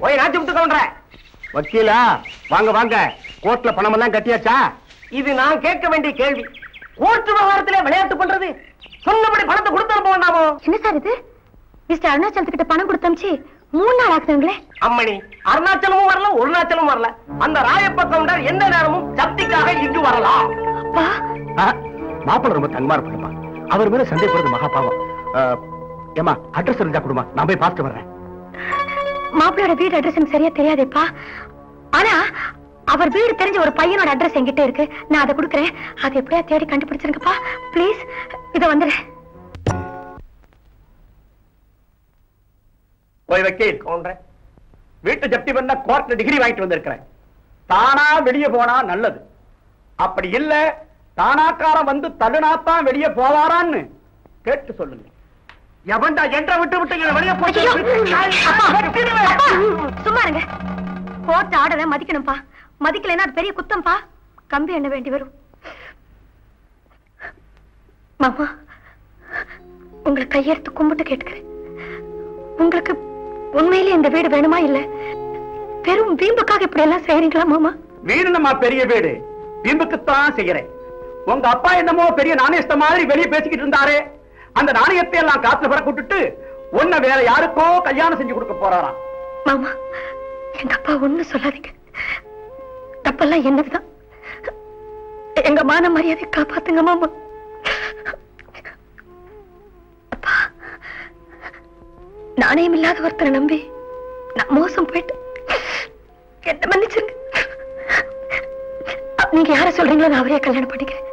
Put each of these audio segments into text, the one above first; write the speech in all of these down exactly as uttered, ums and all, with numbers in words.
போய் ராஜி விட்டு கவுண்டர. வக்கீலா வாங்க வாங்க. கோர்ட்ல பணம் எல்லாம் கட்டியாச்சா? இது நான் கேட்க வேண்டிய கேள்வி. கோர்ட் விவகாரத்திலே விளையாட்டு பண்றது. சொன்னபடி பணத்தை கொடுத்து போனாமோ? என்ன சார் இது? மிஸ்டர் அருணாச்சலத்துக்கிட்ட பணம் கொடுத்தமிச்சு மூணு நாள் ஆகுதுங்களே. அம்மணி, அருணாச்சலமும் வரல, ஒருநாச்சலமும் வரல. அந்த ராயப்ப கவுண்டர் எந்த நேரமும் ஜப்திக்காக இங்கு வரலாம். மாப்பிள்ள ரொம்ப தன்மார பண்ணுமா. அவர் மேல சந்தேகப்படுறது மகா பாவம். ஏமா அட்ரஸ் இருந்தா கொடுமா, நான் போய் பார்த்து வர்றேன். மாப்பிளோட வீடு அட்ரஸ் சரியா தெரியாதேப்பா. ஆனா அவர் வீடு தெரிஞ்ச ஒரு பையனோட அட்ரஸ் என்கிட்ட இருக்கு. நான் அதை கொடுக்குறேன். அது எப்படியா தேடி கண்டுபிடிச்சிருங்கப்பா பிளீஸ். இத வந்துடுறேன். போய் வக்கீல் கவுண்டர், வீட்டு ஜப்தி பண்ண கோர்ட்ல டிகிரி வாங்கிட்டு வந்திருக்கிறேன். தானா வெளியே போனா நல்லது. அப்படி இல்ல தானாக்காரன் வந்து தள்ளுனாத்தான் வெளியே போவாரான்னு கேட்டு சொல்லுங்க. எவன்டா என்ற விட்டு விட்டு வெளியே போய் சும்மா இருங்க. கோர்ட் ஆர்டரை மதிக்கணும்பா. மதிக்கலைன்னா அது பெரிய குத்தம்பா. கம்பி எண்ண வேண்டி வரும். மாமா, உங்களை கையெடுத்து கும்பிட்டு கேட்டுக்கிறேன். உங்களுக்கு உண்மையிலே இந்த வீடு வேணுமா இல்ல வெறும் வீம்புக்காக இப்படி எல்லாம் செய்யறீங்களா மாமா? வீடு நம்ம பெரிய வீடு, வீம்புக்குத்தான் செய்யறேன். உங்க அப்பா என்னமோ பெரிய நாணயத்த மாதிரி வெளியே பேசிக்கிட்டு இருந்தாரு. அந்த நாணயத்தை எல்லாம் காத்துல பறக்க விட்டுட்டு உன்னை வேற யாருக்கோ கல்யாணம் செஞ்சு கொடுக்க போறாராம். மாமா, எங்க அப்பா ஒண்ணு சொல்லாதீங்க. தப்பெல்லாம் என்னதுதான். எங்க மான மரியாதை காப்பாத்துங்க மாமா. அப்பா, நாணயம் இல்லாத ஒருத்தரை நம்பி நான் மோசம் போயிட்டு என்ன மன்னிச்சிருங்க. நீங்க யார சொல்றீங்களோ நான் அவரே கல்யாணம் பண்ணிக்கிறேன்.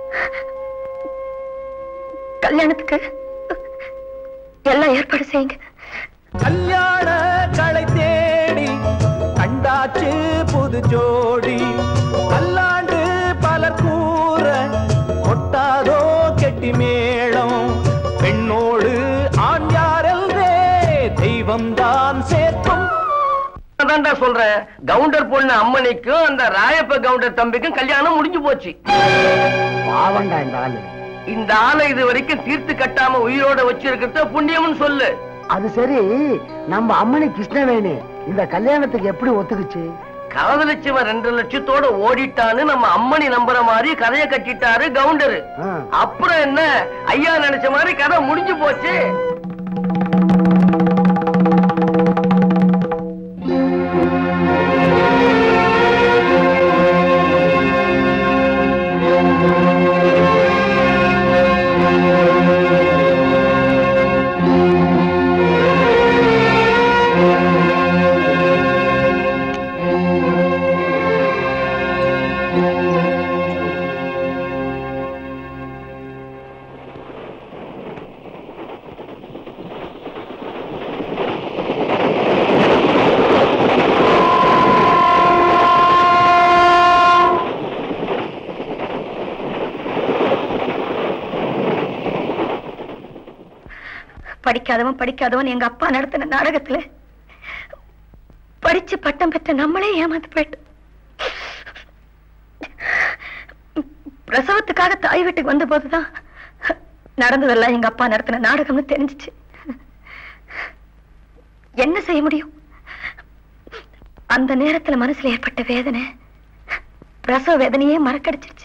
கல்யாணத்துக்கு எல்லாம் ஏற்பாடு செய்யுங்க. கல்யாண களை தேடி கண்டாச்சு புது ஜோடி. பல்லாண்டு பலர் கூற கொட்டாதோ கெட்டி மேளம். பெண்ணோடு ஆண் யாரல்வே தெய்வம் தான் சேர்க்கும். சொல்ற கவுண்டர் பொண்ணு அம்மனிக்கும் அந்த ராயப்ப கவுண்டர் தம்பிக்கும் கல்யாணம் முடிஞ்சு போச்சு. பாவண்டா இந்த ஆளு. இந்த ஆளை இது வரைக்கும் தீர்த்து கட்டாம உயிரோட வச்சிருக்கிறத புண்ணியம்னு சொல்லு. அது சரி, நம்ம அம்மனி கிருஷ்ணவேணி இந்த கல்யாணத்துக்கு எப்படி ஒத்துக்குச்சு? காதலிச்சவன் ரெண்டு லட்சத்தோட ஓடிட்டான்னு நம்ம அம்மனி நம்புற மாதிரி கதையை கட்டிட்டாரு கவுண்டரு. அப்புறம் என்ன, ஐயா நினைச்ச மாதிரி கதை முடிஞ்சு போச்சு. படிக்காதவன் படிக்காதவன் எங்க அப்பா நடத்தின நாடகத்துல படிச்சு பட்டம் பெற்ற நம்மளே ஏமாந்து போயிட்டோம். பிரசவத்துக்காக தாய் வீட்டுக்கு வந்த போதுதான் நடந்ததெல்லாம் எங்க அப்பா நடத்தின நாடகம்னு தெரிஞ்சிச்சு. என்ன செய்ய முடியும்? அந்த நேரத்துல மனசுல ஏற்பட்ட வேதனை பிரசவ வேதனையே மறக்கடிச்சிருச்சு.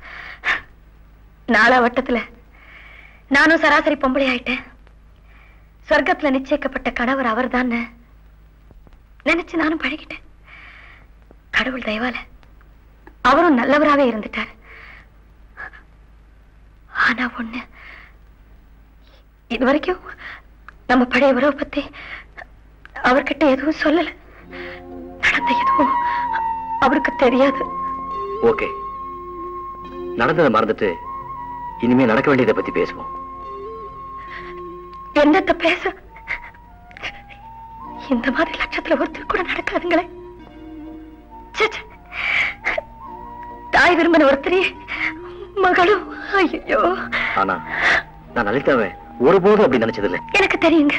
நாலா வட்டத்துல நானும் சராசரி பொம்பளை ஆயிட்டேன். சொர்க்கத்துல நிச்சயிக்கப்பட்ட கணவர் அவர் தான் நினைச்சு நானும் பழகிட்டேன். கடவுள் தயவால அவரும் நல்லவராகவே இருந்துட்டார். ஆனா ஒண்ணு, இது வரைக்கும் நம்ம பழைய உறவை பத்தி அவர்கிட்ட எதுவும் சொல்லல. நடந்த எதுவும் அவருக்கு தெரியாது. ஓகே, நடந்ததை மறந்துட்டு இனிமே நடக்க வேண்டியதை பத்தி பேசுவோம். என்னத்த பேச? இந்த மாதிரி லட்சத்துல ஒருத்தர் கூட நடக்காதுங்களே. தாய் விரும்பின ஒருத்தரே மகளும். ஐயோ, ஆனா நான் லலிதாவை ஒருபோதும் அப்படி நினைச்சதில்லை. எனக்கு தெரியுங்க.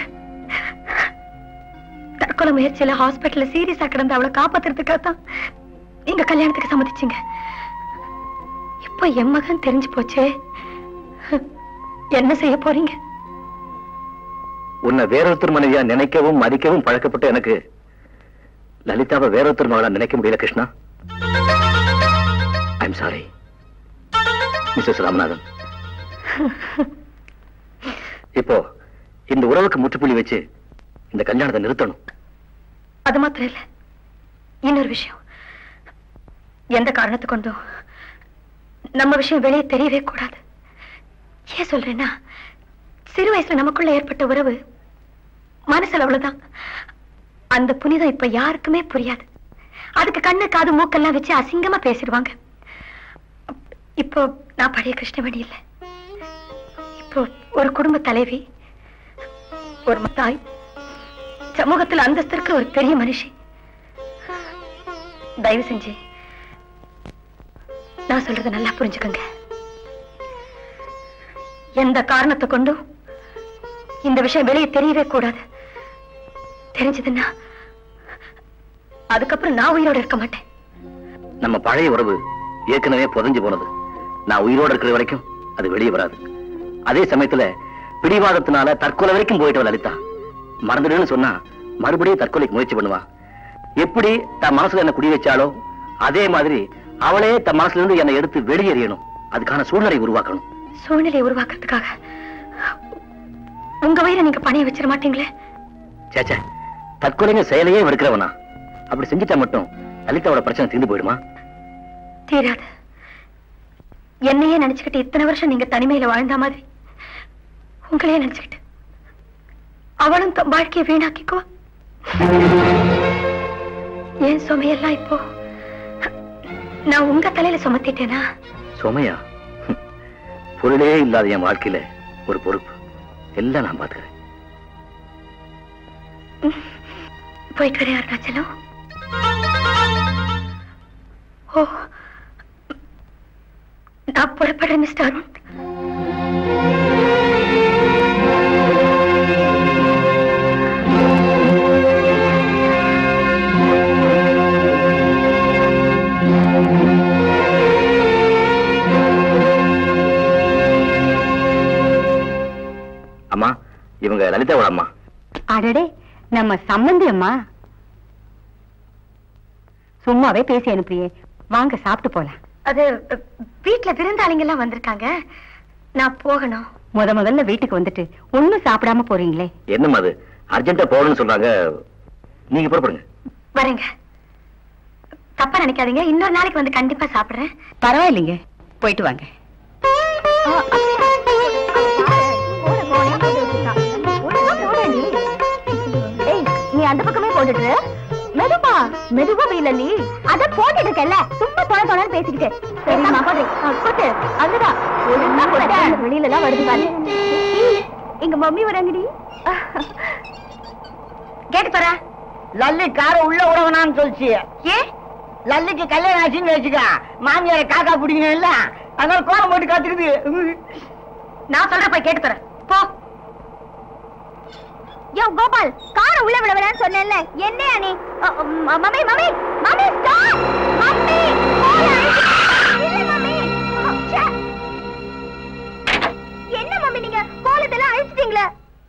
தற்கொலை முயற்சியில ஹாஸ்பிட்டல்ல சீரியஸா கிடந்து அவளை காப்பாத்துறதுக்காகத்தான் நீங்க கல்யாணத்துக்கு சம்மதிச்சீங்க. இப்ப என் மகன் தெரிஞ்சு போச்சே, என்ன செய்ய போறீங்க? உன்னை வேறொருத்தர் மனைவியா நினைக்கவும் மதிக்கவும் பழக்கப்பட்ட எனக்கு லலிதாவை வேறொருத்தர் மகளா நினைக்க முடியல Krishna. I'm sorry Mrs Ramanathan. இப்போ இந்த உறவுக்கு முற்றுப்புள்ளி வச்சு இந்த கல்யாணத்தை நிறுத்தணும். அது மாத்திரம் இல்ல, இன்னொரு விஷயம். எந்த காரணத்தை கொண்டும் நம்ம விஷயம் வெளியே தெரியவே கூடாது. ஏன் சொல்றேன்னா, சிறு வயசுல நமக்குள்ள ஏற்பட்ட உறவு மனசுல அவ்வளவுதான். அந்த புனிதம் இப்ப யாருக்குமே புரியாது. அதுக்கு கண்ணு காது மூக்கெல்லாம் வச்சு அசிங்கமா பேசிடுவாங்க. இப்போ நான் பழைய கிருஷ்ணவேணி இல்லை. இப்போ ஒரு குடும்ப தலைவி, ஒரு தாய், சமூகத்தில் அந்தஸ்து இருக்கிற ஒரு பெரிய மனுஷி. தயவு செஞ்சு நான் சொல்றதை நல்லா புரிஞ்சுக்கங்க. எந்த காரணத்தை கொண்டும் இந்த விஷயம் வெளியே தெரியவே கூடாது. தெரிஞ்சதுன்னா அதுக்கப்புறம் நான் உயிரோட இருக்க மாட்டேன். நம்ம பழைய உறவு ஏற்கனவே புதஞ்சு போனது. நான் உயிரோட இருக்கிற வரைக்கும் அது வெளியே வராது. அதே சமயத்துல பிடிவாதத்தினால தற்கொலை வரைக்கும் போயிட்டு லலிதா மறந்துடுன்னு சொன்னா மறுபடியும் தற்கொலைக்கு முயற்சி பண்ணுவா. எப்படி தன் மனசுல என்ன குடி வச்சாலோ அதே மாதிரி அவளே தன் மனசுல இருந்து என்னை எடுத்து வெளியேறியணும். அதுக்கான சூழ்நிலை உருவாக்கணும். சூழ்நிலையை உருவாக்குறதுக்காக உங்க வயிறை நீங்க பணிய வச்சிட மாட்டீங்களே? சேச்சே, தற்கொலைங்க செயலையே வெறுக்கிறவனா? அப்படி செஞ்சுட்டா மட்டும் லலிதாவோட பிரச்சனை தீர்ந்து போயிடுமா? தீராது. என்னையே நினைச்சுக்கிட்டு இத்தனை வருஷம் நீங்க தனிமையில வாழ்ந்த மாதிரி உங்களையே நினைச்சுக்கிட்டு அவளும் தன் வாழ்க்கையை வீணாக்கிக்குவா. ஏன் சுமையெல்லாம் இப்போ நான் உங்க தலையில சுமத்திட்டேனா? சுமையா? பொருளே இல்லாத என் வாழ்க்கையில ஒரு பொறுப்பு. எல்லாம் நான் பாத்துக்கிறேன். போயிட்டு வரேன் அருணாச்சலம். ஓ, நான் புறப்படுறேன் மிஸ்டர் அருண். அம்மா, இவங்க லலிதாவோட அம்மா. அடடே, நம்ம சம்பந்தி அம்மா. சும்மாவே பேசி அனுப்பியே. வாங்க சாப்பிட்டு போலாம். அது வீட்டுல விருந்தாளிங்க எல்லாம் வந்திருக்காங்க. நான் போகணும். முத முதல்ல வீட்டுக்கு வந்துட்டு ஒண்ணும் சாப்பிடாம போறீங்களே. என்னம்மா அது? அர்ஜென்ட்டா போகணும்னு சொல்றாங்க. நீங்க புறப்படுங்க. வரேங்க. தப்பா நினைக்காதீங்க. இன்னொரு நாளைக்கு வந்து கண்டிப்பா சாப்பிடுறேன். பரவாயில்லைங்க, போயிட்டு வாங்க. நீ அந்த பக்கமே போட்டுட்டு மெதுவா மெதுவா இல்ல, அத போட்டுட்டு இருக்கல. சும்மா தொண தொணன்னு பேசிக்கிட்டு. சரிம்மா, போட்டு அங்கதான் வெளியில எல்லாம் வருது பாரு. எங்க மம்மி வராங்கடி. கேட்டு பாரு. லல்லி கார உள்ள விடவனான்னு சொல்லிச்சு. ஏன்? லல்லிக்கு கல்யாணம் ஆச்சுன்னு வச்சுக்க, மாமியார காக்கா பிடிக்கணும் இல்ல, அதனால கோலம் போட்டு காத்துக்குது. நான் சொல்ற போய் கேட்டு பாரு. போ. யோ கோபால், கார உள்ள விடவனான்னு சொன்னேன்ல, என்னையா நீ? Mummy mummy mummy stop. Mummy இல்ல மம்மி. என்ன மம்மி நீங்க கோலத்தெல்லாம் அழிச்சிட்டீங்களே?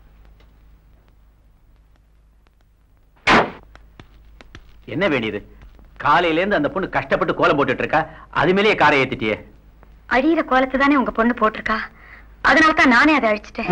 என்ன வேண்டியது? காலையில இருந்து அந்த பொண்ணு கஷ்டப்பட்டு கோலம் போட்டுட்டு இருக்கா, அது மேலேயே காரை ஏத்திட்டியே. அழியிற கோலத்தை தானே உங்க பொண்ணு போட்டிருக்கா, அதனால தான் நானே அதை அழிச்சிட்டேன்.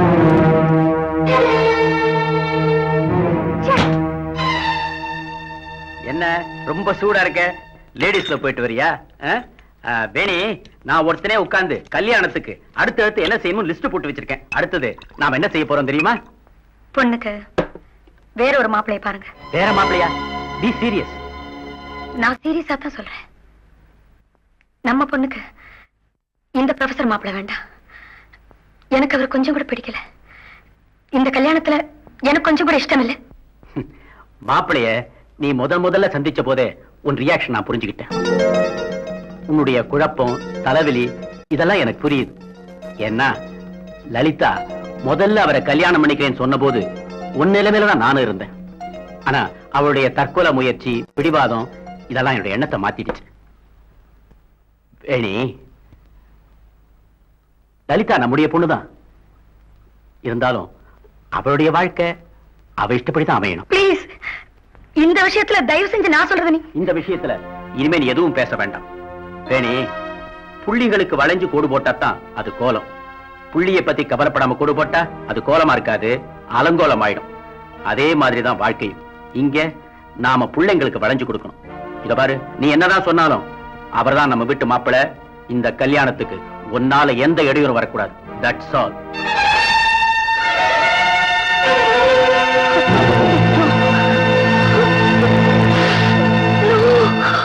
என்ன ரொம்ப சூடா இருக்க? லேடிஸ்ல போயிட்டு வரியா? வேணி, நான் ஒருத்தனே உட்கார்ந்து கல்யாணத்துக்கு அடுத்து அடுத்து என்ன செய்யணும் லிஸ்ட் போட்டு வச்சிருக்கேன். அடுத்தது நாம என்ன செய்ய போறோம் தெரியுமா? பொண்ணுக்கு வேற ஒரு மாப்பிள்ளைய பாருங்க. வேற மாப்பிள்ளையா? Be serious. நான் சீரியஸா தான் சொல்றேன். நம்ம பொண்ணுக்கு இந்த ப்ரொஃபசர் மாப்பிள்ளை வேண்டாம். எனக்கு அவர் கொஞ்சம் கூட பிடிக்கல. இந்த கல்யாணத்துல எனக்கு கொஞ்சம் கூட இஷ்டம் இல்லை. மாப்பிளைய நீ முதல் முதல்ல சந்திச்ச போதே உன் ரியாக்ஷன் நான் புரிஞ்சுக்கிட்டேன். உன்னுடைய குழப்பம், தலைவலி இதெல்லாம் எனக்கு புரியுது. ஏன்னா லலிதா முதல்ல அவரை கல்யாணம் பண்ணிக்கிறேன்னு சொன்ன போது உன் நிலைமையில தான் நானும் இருந்தேன். ஆனா அவளுடைய தற்கொலை முயற்சி, பிடிவாதம் இதெல்லாம் என்னுடைய எண்ணத்தை மாத்திடுச்சு. வேணி, லலிதா நம்முடைய பொண்ணுதான். இருந்தாலும் அவளுடைய வாழ்க்கை அவ இஷ்டப்படிதான் அமையணும். பிளீஸ், இந்த விஷயத்துல தயவு செஞ்சு நான் சொல்றது நீ இந்த விஷயத்துல இனிமே நீ எதுவும் பேச வேண்டாம். வேணி, புள்ளிகளுக்கு வளைஞ்சு கோடு போட்டாதான் அது கோலம். புள்ளிய பத்தி கவலைப்படாம கோடு போட்டா அது கோலமா இருக்காது, அலங்கோலம் ஆயிடும். அதே மாதிரிதான் வாழ்க்கையும். இங்க நாம புள்ளைங்களுக்கு வளைஞ்சு கொடுக்கணும். இத பாரு, நீ என்னதான் சொன்னாலும் அவர்தான் நம்ம வீட்டு மாப்பிள. இந்த கல்யாணத்துக்கு உன்னால எந்த இடையூறும் வரக்கூடாது. That's all.